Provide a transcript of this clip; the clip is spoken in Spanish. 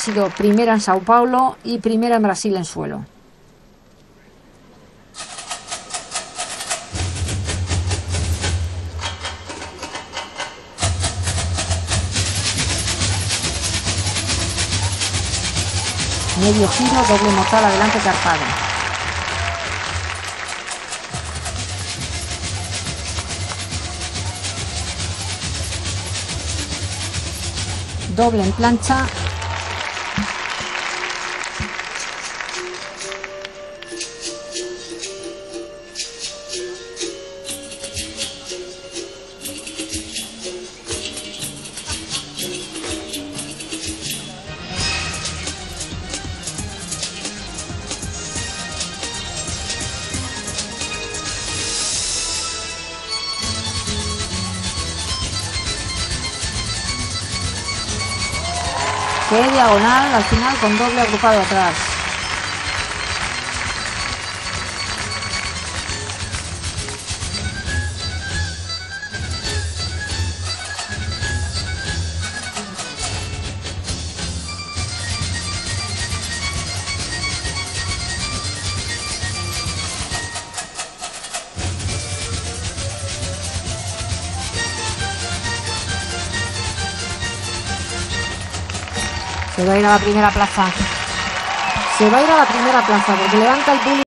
sido primera en Sao Paulo y primera en Brasil en suelo. Medio giro, doble mortal adelante carpado. Doble en plancha. Que diagonal al final con doble agrupado atrás. Se va a ir a la primera plaza. Se va a ir a la primera plaza porque levanta el público.